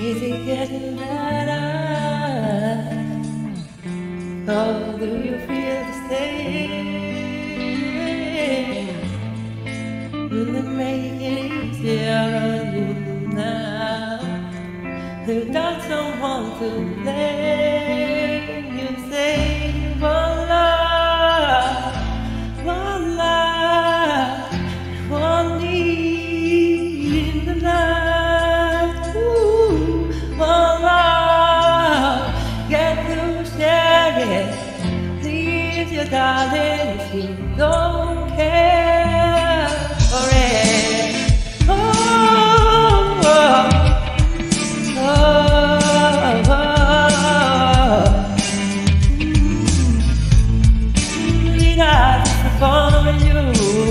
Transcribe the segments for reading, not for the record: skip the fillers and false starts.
Is it getting better? Or do you feel the same? Will it make it easier on you now? You got someone to blame. You say one love, one need in the night. Ooh, one love, get to share it. Leave your darling if you don't care for it. Oh, oh, oh, oh, oh. Did I disappoint you?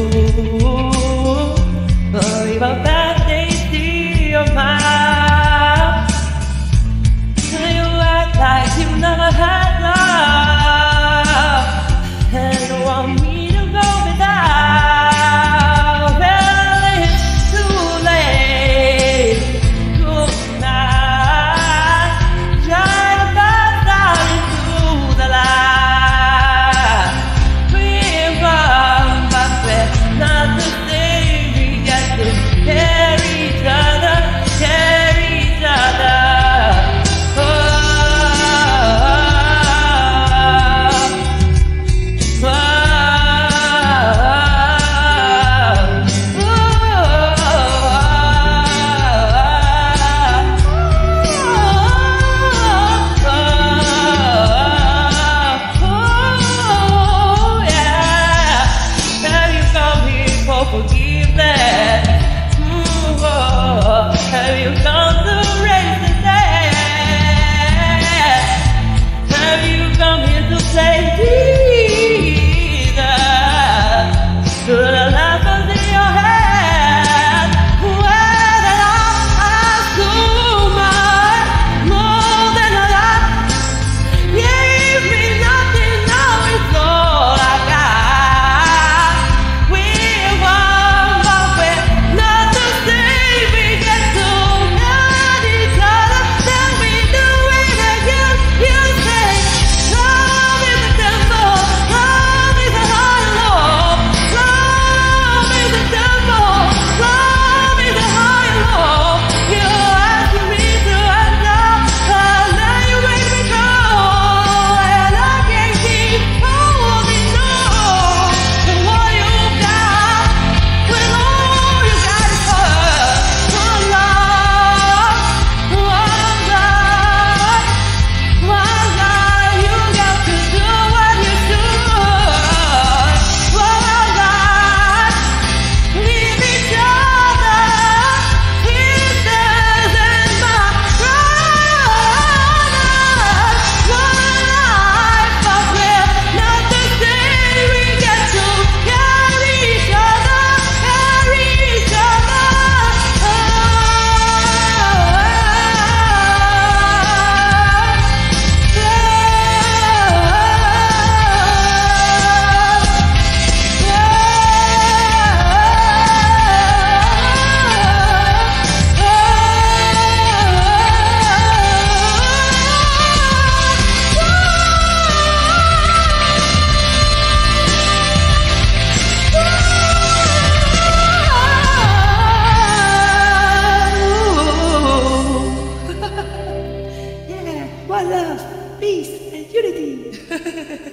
Or even bad things to your mouth? You act like you never had love and want me to go without. Well, it's too late. Good night. Shine a light out into the light. We're gone, but we're not the same. We got to care each other, care each other. Forgiveness. Have you come to raise the dead? Have you come here to play Jesus? To the levels in your head, where did I ask too much, more than a lot? Gave me nothing, now it's all I got. One love, peace, and unity.